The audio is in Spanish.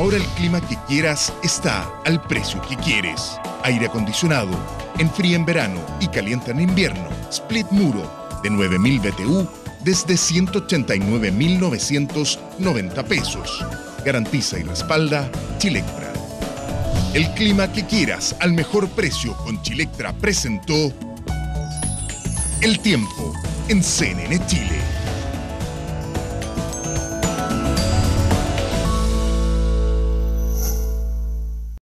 Ahora el clima que quieras está al precio que quieres. Aire acondicionado, enfría en verano y calienta en invierno. Split Muro de 9.000 BTU desde 189.990 pesos. Garantiza y respalda Chilectra. El clima que quieras al mejor precio con Chilectra presentó El Tiempo en CNN Chile.